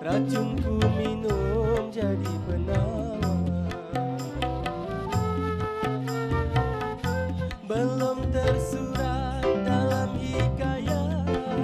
racunku minum jadi penawar. Belum tersurat dalam hikayat,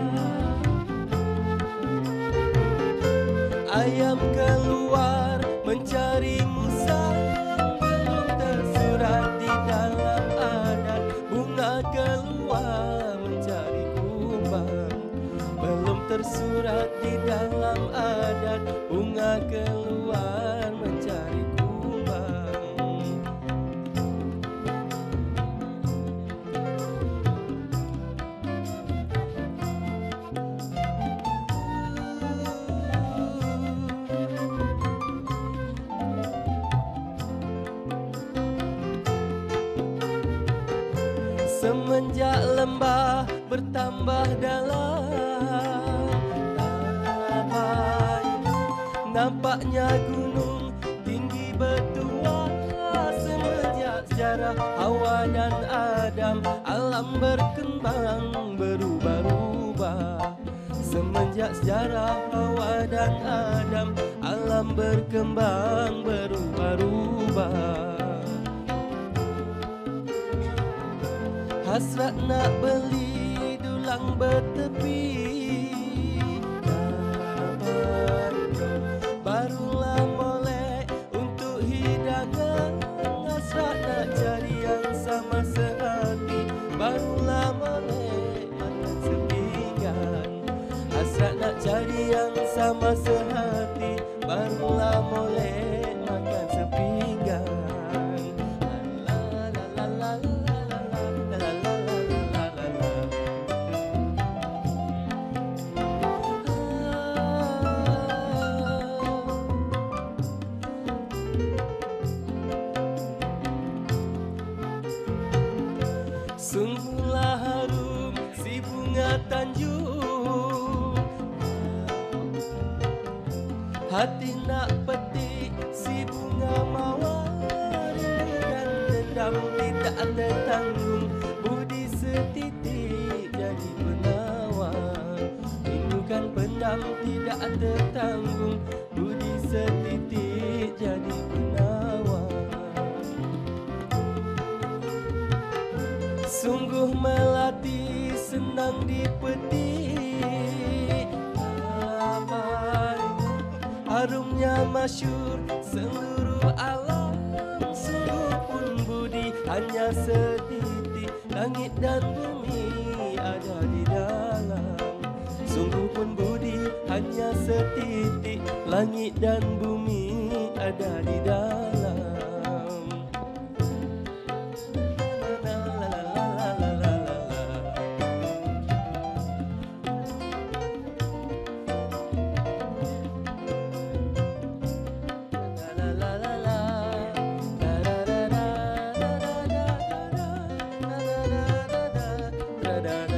ayam keluar mencari musa. Belum tersurat di dalam adat, bunga keluar mencari kumbang. Belum tersurat di dalam adat, bunga keluar mencari kumbang. Semenjak lembah bertambah dalam, nampaknya gunung tinggi bertuah. Semenjak sejarah Hawa dan Adam, alam berkembang berubah-ubah. Semenjak sejarah Hawa dan Adam, alam berkembang berubah-ubah. Hasrat nak beli dulang bertepi, barulah molek untuk hidangan. Hasrat nak cari yang sama sehati, barulah molek makan sepinggan. Hasrat nak cari yang sama sehati, barulah molek makan sepinggan. Sungguhlah harum si bunga Tanjung, hati nak petik si bunga mawar. Rindu dan dendam tidak ada tanggung, budi setitik jadi penawar. Rindukan pendam tidak ada tanggung, budi setitik jadi penawar. Sungguh melati senang dipetik, harumnya masyhur seluruh alam. Sungguh pun budi hanya setitik, langit dan bumi ada di dalam. Sungguh pun budi hanya setitik, langit dan bumi ada di dalam. Da da